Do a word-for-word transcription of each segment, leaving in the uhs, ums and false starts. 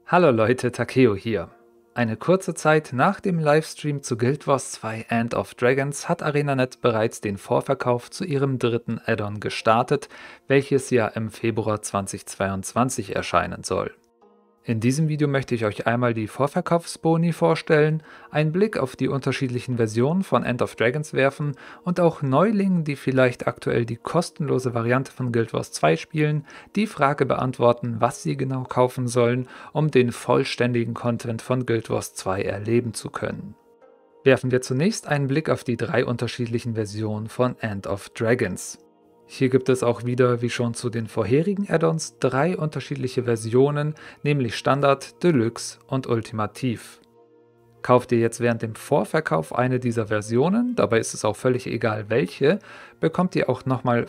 Hallo Leute, Takeo hier. Eine kurze Zeit nach dem Livestream zu Guild Wars zwei End of Dragons hat ArenaNet bereits den Vorverkauf zu ihrem dritten Add-on gestartet, welches ja im Februar zweitausendzweiundzwanzig erscheinen soll. In diesem Video möchte ich euch einmal die Vorverkaufsboni vorstellen, einen Blick auf die unterschiedlichen Versionen von End of Dragons werfen und auch Neulingen, die vielleicht aktuell die kostenlose Variante von Guild Wars zwei spielen, die Frage beantworten, was sie genau kaufen sollen, um den vollständigen Content von Guild Wars zwei erleben zu können. Werfen wir zunächst einen Blick auf die drei unterschiedlichen Versionen von End of Dragons. Hier gibt es auch wieder, wie schon zu den vorherigen Add-ons, drei unterschiedliche Versionen, nämlich Standard, Deluxe und Ultimativ. Kauft ihr jetzt während dem Vorverkauf eine dieser Versionen, dabei ist es auch völlig egal welche, bekommt ihr auch nochmal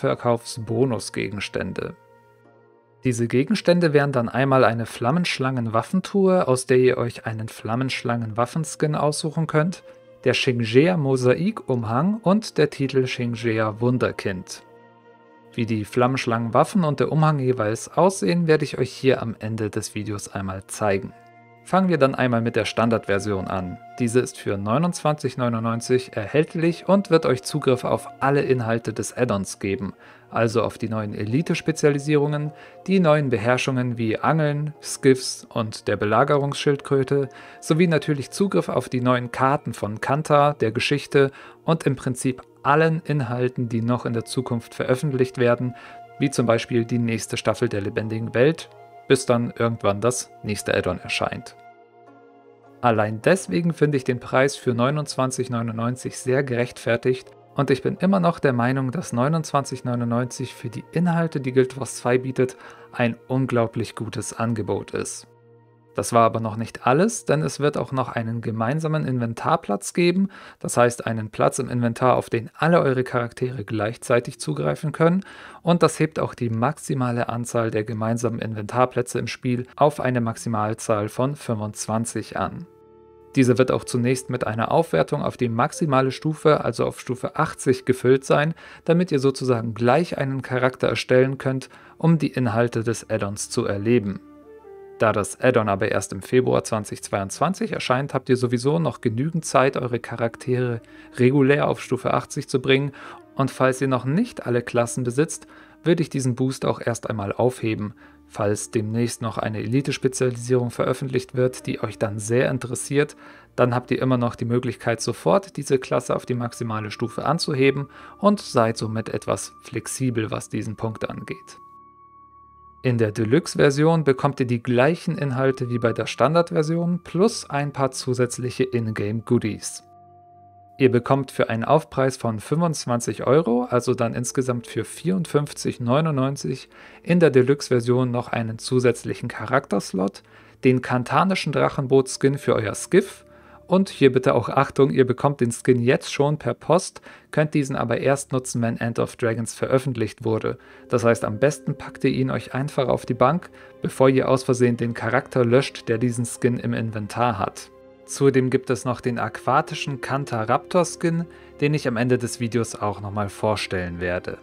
Vorverkaufsbonusgegenstände. Diese Gegenstände wären dann einmal eine Flammenschlangen-Waffentruhe, aus der ihr euch einen Flammenschlangen-Waffenskin aussuchen könnt, der Shingea Mosaik-Umhang und der Titel Shingea Wunderkind. Wie die Flammenschlangenwaffen und der Umhang jeweils aussehen, werde ich euch hier am Ende des Videos einmal zeigen. Fangen wir dann einmal mit der Standardversion an. Diese ist für neunundzwanzig neunundneunzig erhältlich und wird euch Zugriff auf alle Inhalte des Add-ons geben, also auf die neuen Elite-Spezialisierungen, die neuen Beherrschungen wie Angeln, Skiffs und der Belagerungsschildkröte, sowie natürlich Zugriff auf die neuen Karten von Kanta, der Geschichte und im Prinzip allen Inhalten, die noch in der Zukunft veröffentlicht werden, wie zum Beispiel die nächste Staffel der lebendigen Welt, bis dann irgendwann das nächste Add-on erscheint. Allein deswegen finde ich den Preis für neunundzwanzig neunundneunzig sehr gerechtfertigt und ich bin immer noch der Meinung, dass neunundzwanzig neunundneunzig für die Inhalte, die Guild Wars zwei bietet, ein unglaublich gutes Angebot ist. Das war aber noch nicht alles, denn es wird auch noch einen gemeinsamen Inventarplatz geben, das heißt einen Platz im Inventar, auf den alle eure Charaktere gleichzeitig zugreifen können, und das hebt auch die maximale Anzahl der gemeinsamen Inventarplätze im Spiel auf eine Maximalzahl von fünfundzwanzig an. Diese wird auch zunächst mit einer Aufwertung auf die maximale Stufe, also auf Stufe achtzig, gefüllt sein, damit ihr sozusagen gleich einen Charakter erstellen könnt, um die Inhalte des Add-ons zu erleben. Da das Add-on aber erst im Februar zweitausendzweiundzwanzig erscheint, habt ihr sowieso noch genügend Zeit, eure Charaktere regulär auf Stufe achtzig zu bringen, und falls ihr noch nicht alle Klassen besitzt, würde ich diesen Boost auch erst einmal aufheben. Falls demnächst noch eine Elite-Spezialisierung veröffentlicht wird, die euch dann sehr interessiert, dann habt ihr immer noch die Möglichkeit, sofort diese Klasse auf die maximale Stufe anzuheben und seid somit etwas flexibel, was diesen Punkt angeht. In der Deluxe-Version bekommt ihr die gleichen Inhalte wie bei der Standard-Version plus ein paar zusätzliche Ingame-Goodies. Ihr bekommt für einen Aufpreis von fünfundzwanzig Euro, also dann insgesamt für vierundfünfzig neunundneunzig, in der Deluxe-Version noch einen zusätzlichen Charakterslot, den kantanischen Drachenboot-Skin für euer Skiff, und hier bitte auch Achtung, ihr bekommt den Skin jetzt schon per Post, könnt diesen aber erst nutzen, wenn End of Dragons veröffentlicht wurde. Das heißt, am besten packt ihr ihn euch einfach auf die Bank, bevor ihr aus Versehen den Charakter löscht, der diesen Skin im Inventar hat. Zudem gibt es noch den aquatischen Kanta Raptor Skin, den ich am Ende des Videos auch nochmal vorstellen werde.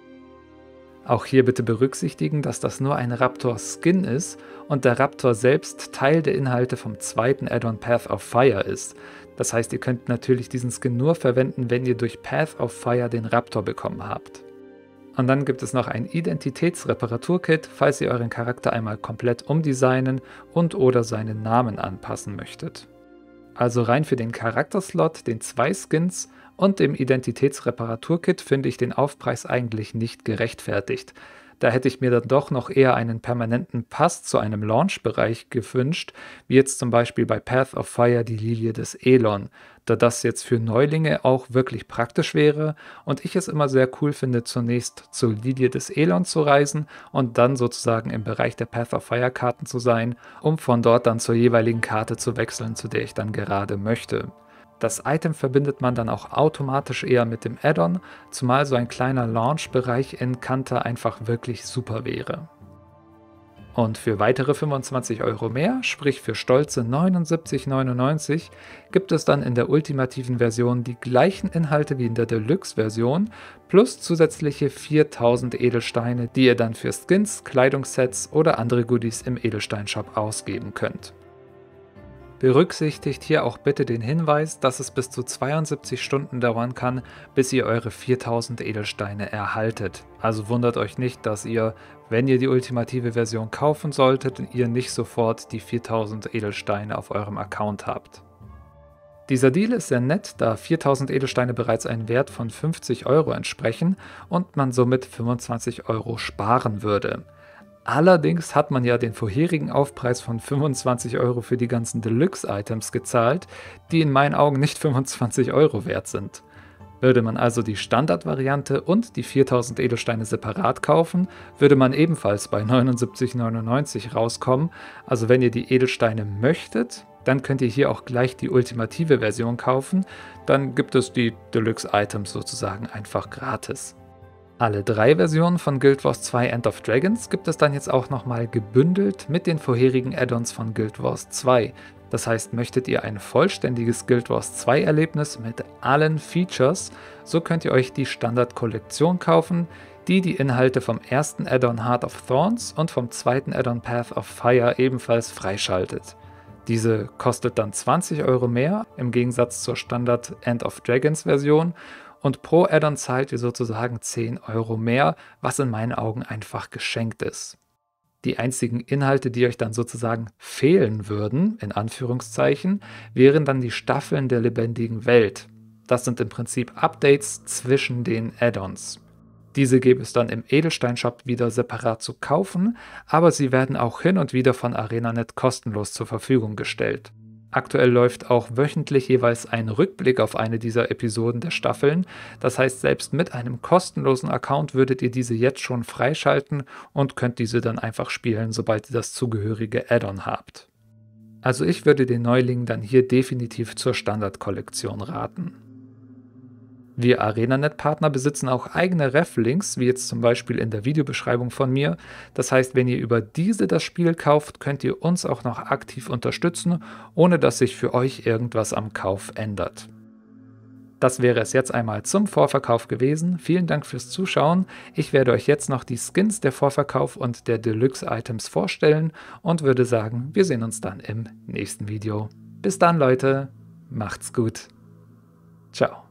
Auch hier bitte berücksichtigen, dass das nur ein Raptor-Skin ist und der Raptor selbst Teil der Inhalte vom zweiten Add-on Path of Fire ist. Das heißt, ihr könnt natürlich diesen Skin nur verwenden, wenn ihr durch Path of Fire den Raptor bekommen habt. Und dann gibt es noch ein Identitätsreparaturkit, falls ihr euren Charakter einmal komplett umdesignen und oder seinen Namen anpassen möchtet. Also rein für den Charakterslot, den zwei Skins und dem Identitätsreparaturkit finde ich den Aufpreis eigentlich nicht gerechtfertigt. Da hätte ich mir dann doch noch eher einen permanenten Pass zu einem Launch-Bereich gewünscht, wie jetzt zum Beispiel bei Path of Fire die Lilie des Elon, da das jetzt für Neulinge auch wirklich praktisch wäre und ich es immer sehr cool finde, zunächst zur Lilie des Elon zu reisen und dann sozusagen im Bereich der Path of Fire Karten zu sein, um von dort dann zur jeweiligen Karte zu wechseln, zu der ich dann gerade möchte. Das Item verbindet man dann auch automatisch eher mit dem Add-on, zumal so ein kleiner Launch-Bereich in Kanta einfach wirklich super wäre. Und für weitere fünfundzwanzig Euro mehr, sprich für stolze neunundsiebzig neunundneunzig, gibt es dann in der ultimativen Version die gleichen Inhalte wie in der Deluxe-Version, plus zusätzliche viertausend Edelsteine, die ihr dann für Skins, Kleidungssets oder andere Goodies im Edelsteinshop ausgeben könnt. Berücksichtigt hier auch bitte den Hinweis, dass es bis zu zweiundsiebzig Stunden dauern kann, bis ihr eure viertausend Edelsteine erhaltet. Also wundert euch nicht, dass ihr, wenn ihr die ultimative Version kaufen solltet, ihr nicht sofort die viertausend Edelsteine auf eurem Account habt. Dieser Deal ist sehr nett, da viertausend Edelsteine bereits einen Wert von fünfzig Euro entsprechen und man somit fünfundzwanzig Euro sparen würde. Allerdings hat man ja den vorherigen Aufpreis von fünfundzwanzig Euro für die ganzen Deluxe-Items gezahlt, die in meinen Augen nicht fünfundzwanzig Euro wert sind. Würde man also die Standardvariante und die viertausend Edelsteine separat kaufen, würde man ebenfalls bei neunundsiebzig neunundneunzig rauskommen. Also wenn ihr die Edelsteine möchtet, dann könnt ihr hier auch gleich die ultimative Version kaufen, dann gibt es die Deluxe-Items sozusagen einfach gratis. Alle drei Versionen von Guild Wars zwei End of Dragons gibt es dann jetzt auch nochmal gebündelt mit den vorherigen Add-ons von Guild Wars zwei. Das heißt, möchtet ihr ein vollständiges Guild Wars zwei Erlebnis mit allen Features, so könnt ihr euch die Standard-Kollektion kaufen, die die Inhalte vom ersten Add-on Heart of Thorns und vom zweiten Add-on Path of Fire ebenfalls freischaltet. Diese kostet dann zwanzig Euro mehr im Gegensatz zur Standard End of Dragons Version. Und pro Add-on zahlt ihr sozusagen zehn Euro mehr, was in meinen Augen einfach geschenkt ist. Die einzigen Inhalte, die euch dann sozusagen fehlen würden, in Anführungszeichen, wären dann die Staffeln der lebendigen Welt. Das sind im Prinzip Updates zwischen den Add-ons. Diese gäbe es dann im Edelsteinshop wieder separat zu kaufen, aber sie werden auch hin und wieder von ArenaNet kostenlos zur Verfügung gestellt. Aktuell läuft auch wöchentlich jeweils ein Rückblick auf eine dieser Episoden der Staffeln. Das heißt, selbst mit einem kostenlosen Account würdet ihr diese jetzt schon freischalten und könnt diese dann einfach spielen, sobald ihr das zugehörige Add-on habt. Also ich würde den Neulingen dann hier definitiv zur Standardkollektion raten. Wir ArenaNet-Partner besitzen auch eigene Ref-Links, wie jetzt zum Beispiel in der Videobeschreibung von mir. Das heißt, wenn ihr über diese das Spiel kauft, könnt ihr uns auch noch aktiv unterstützen, ohne dass sich für euch irgendwas am Kauf ändert. Das wäre es jetzt einmal zum Vorverkauf gewesen. Vielen Dank fürs Zuschauen. Ich werde euch jetzt noch die Skins der Vorverkauf und der Deluxe-Items vorstellen und würde sagen, wir sehen uns dann im nächsten Video. Bis dann, Leute. Macht's gut. Ciao.